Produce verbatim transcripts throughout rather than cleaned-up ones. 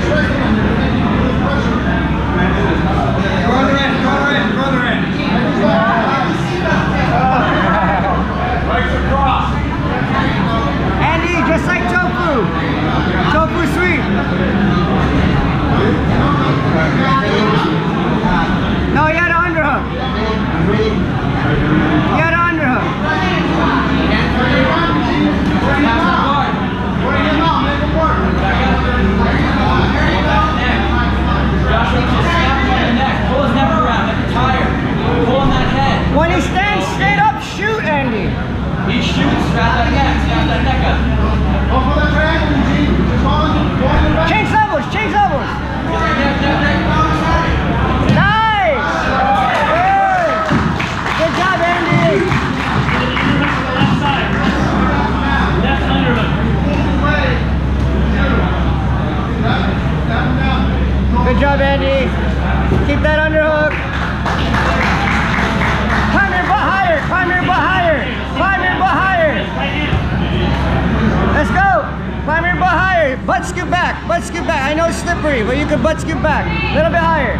Good job, Andy. Keep that underhook. Climb your butt higher. Climb your butt higher. Climb your butt higher. Let's go. Climb your butt higher. Butt scoop back. Butt scoop back. I know it's slippery, but you can butt scoop back. A little bit higher.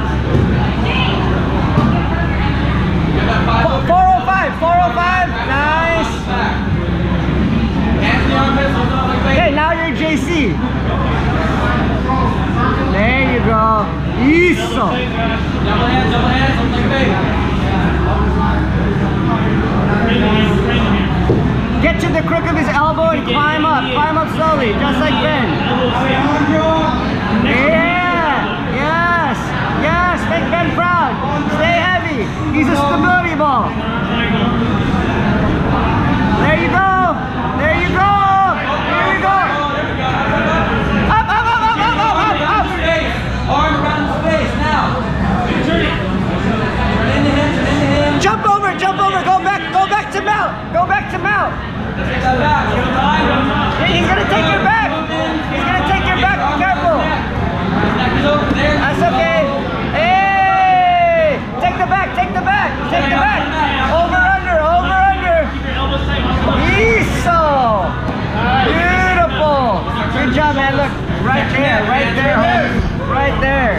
four oh five. four oh five. Nice. Okay, now you're J C. There you go. Eso. Double hands, double hands, don't think big. Get to the crook of his elbow and climb up. Climb up slowly, just like Ben. Yeah. Yes. Yes. Make Ben proud. Stay heavy. He's a stability ball. There you go. There you go. There you go. Up, up, up, up, up, up, up, up. Arm around the space now. Turn it. Turn in the hands, turn in the hands. Jump over, jump over. Go back, go back to mount. Go back to mount. Take that back. He's gonna take your back. He's gonna take your back. Be careful. That's okay. Hey! Take the back, take the back, take the back. Over, under, over, under. Eso! Beautiful. Good job, man. Look, right there, right there, homie. Right there.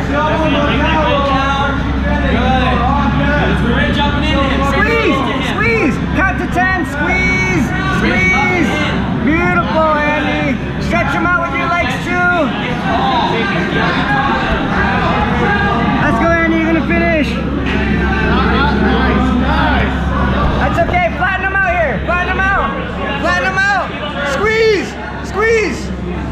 Good. Jumping in him. Squeeze, squeeze. Count to ten. Squeeze, squeeze. Beautiful, Andy. Stretch them out with your legs too. Let's go, Andy. You're gonna finish. Nice, nice. That's okay. Flatten them out here. Flatten them out. Flatten them out. Squeeze, squeeze.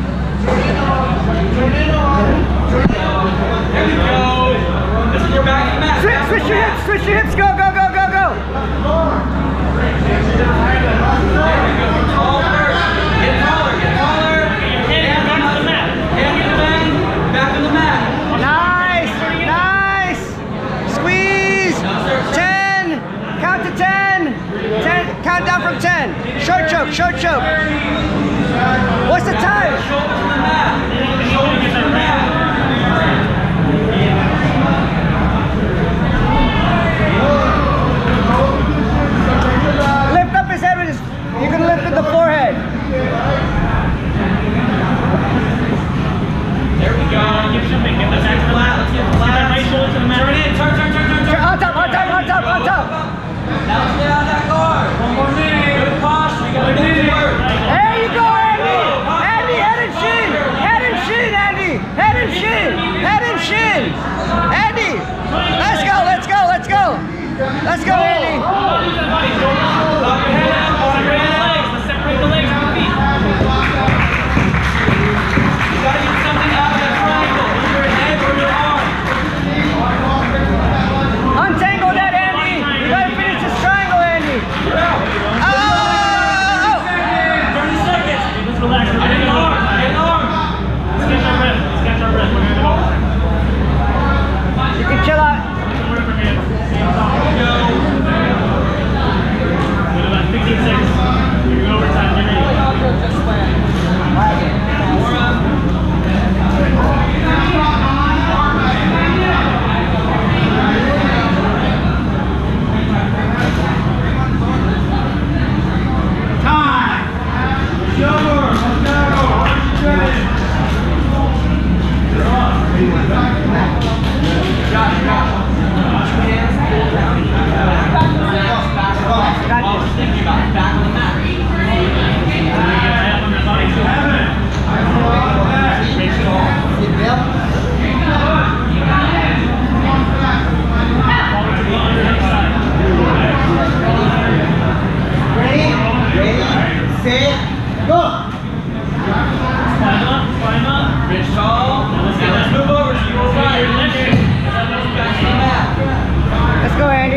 There we go. This is your back and mat. Switch, switch your hips, switch your hips. Go, go, go, go, go. There we go. Get taller. Get taller. Get taller. Hand on the mat. Hand on the mat. Back on the mat. Nice. Nice. Squeeze. ten. Count to ten. ten. Count down from ten. Short choke. Short choke. What's the time? Shoulder to the mat. Shoulder to the mat. Lift up his head with his, you can lift with the forehead. There we go. Give something. Get the back flat. Let's get flat. Get that right shoulder to the mat. Turn in. Turn, turn, turn, turn, turn. On top, on top, on top, on top. Now stay on that guard. One more knee. Good posture. We got to do the work.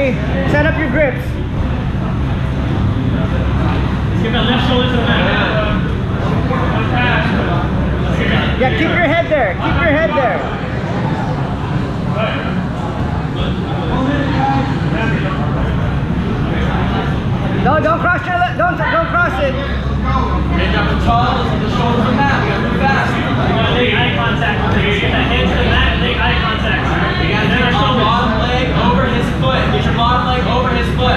Ready? Set up your grips. Get that left shoulder to the mat. Yeah, keep your head there. Keep your head there. No, don't cross your left. Don't don't cross it. Pick up the tall, the shoulders to the mat. We gotta move fast. You gotta make eye contact with it. Get that hand to the mat and make eye contact. You gotta get your bottom leg over his foot. Get your bottom leg over his foot.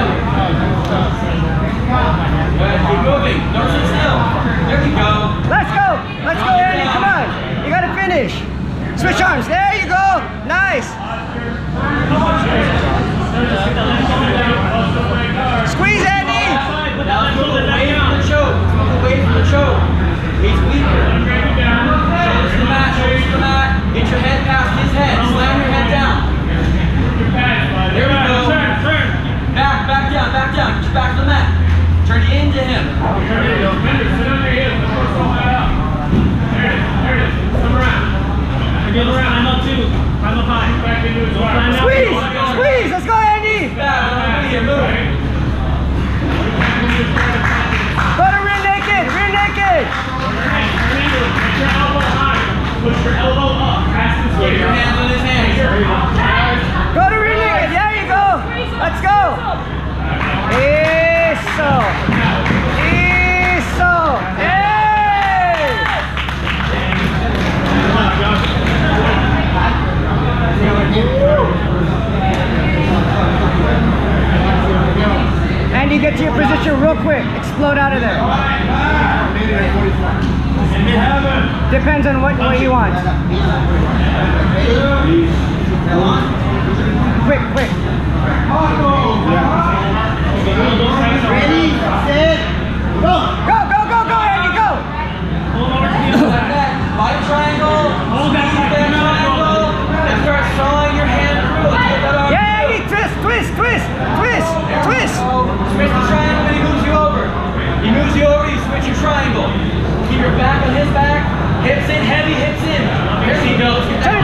Good. Keep moving. Don't sit still. There you go. Let's go. Let's go, Andy. Come on. You gotta finish. Switch arms. There you go. Nice. Squeeze, Andy. Now let's move away from the choke. Let's move away from the choke. He's weaker. Shoulders to the mat. Shoulders to the mat. Get your head past his head. Slam your head down. There we go. Back, back down, back down. Get your back to the mat. Turn into him. Sit on your heels. There it is. There it is. Come around. Come around. Climb up too. Climb up high. Squeeze. Squeeze. Let's go, Andy. Back. Move. Move. Go to rear naked. Rear naked. Put your elbow high. Push your elbow up. Past the Get your hands on his hands. Go to rear naked. There you go. Let's go. Eso. Eso. Hey. Andy, get to your position real quick. Explode out of there. Depends on what, what you want. Quick, quick. Ready, set, go! Go, go, go, go, Andy, go! Like that. Light triangle. Hold that triangle. And start sawing your hand through. Let's get that on. Yeah, Andy, twist, twist, twist, twist, twist. Switch the triangle and he moves you over. He moves you over, you switch your triangle. Keep your back on his back. Hips in, heavy hips in. Here he goes. Get that